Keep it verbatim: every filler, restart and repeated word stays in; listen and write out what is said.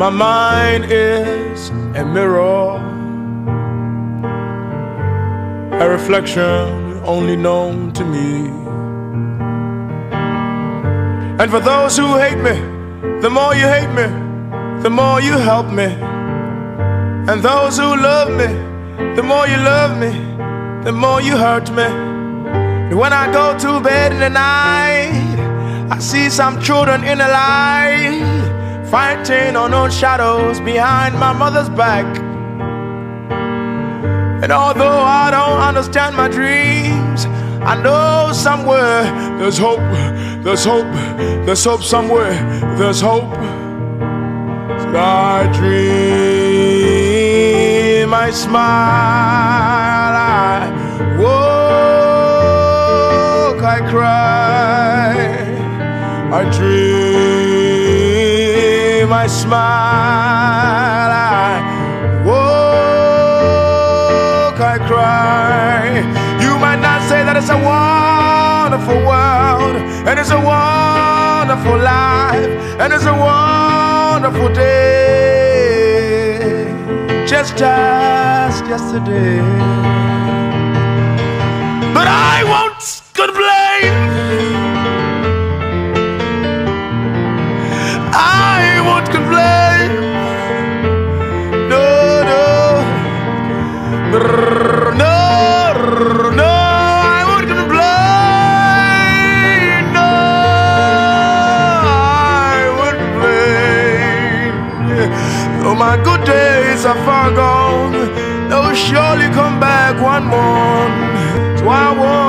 My mind is a mirror, a reflection only known to me. And for those who hate me, the more you hate me, the more you help me. And those who love me, the more you love me, the more you hurt me. And when I go to bed in the night, I see some children in the light, fighting unknown shadows behind my mother's back. And although I don't understand my dreams, I know somewhere there's hope, there's hope, there's hope somewhere, there's hope. So I dream, I smile, I woke, I cry, I dream, I smile, I woke, I cry. You might not say that it's a wonderful world, and it's a wonderful life, and it's a wonderful day, just as yesterday. But I won't complain, I won't complain, no, no, no, no, I won't complain, no, I won't complain. Though my good days are far gone, they'll surely come back one more, so I won't